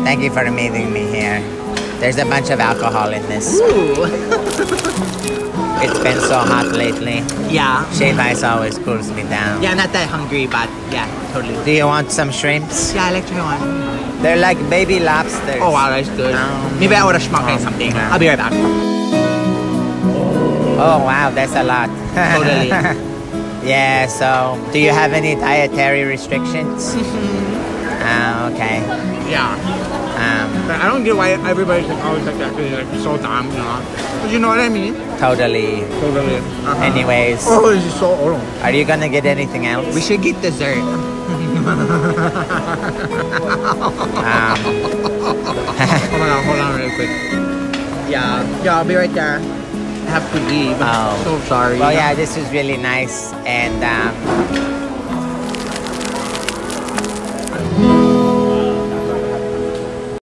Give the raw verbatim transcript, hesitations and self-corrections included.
Thank you for meeting me here. There's a bunch of alcohol in this. Ooh. It's been so hot lately. Yeah. Shave ice always cools me down. Yeah, I'm not that hungry, but yeah, totally. Do you want some shrimps? Yeah, I like try one. They're like baby lobsters. Oh wow, that's good. Um, Maybe I order schmuck something. yeah. I'll be right back. Oh wow, that's a lot. Totally. Yeah, so do you have any dietary restrictions? Ah, okay. Yeah. Um, But I don't get why everybody's like always like that because like so dumb, you know. But you know what I mean? totally. Totally. Uh-huh. Anyways, Oh, this is so old. are you gonna get anything else? We should get dessert. Um, Oh my god, hold on real quick. Yeah, yeah, I'll be right there. I have to leave. Oh. So sorry. Well, yeah, this was really nice, and um,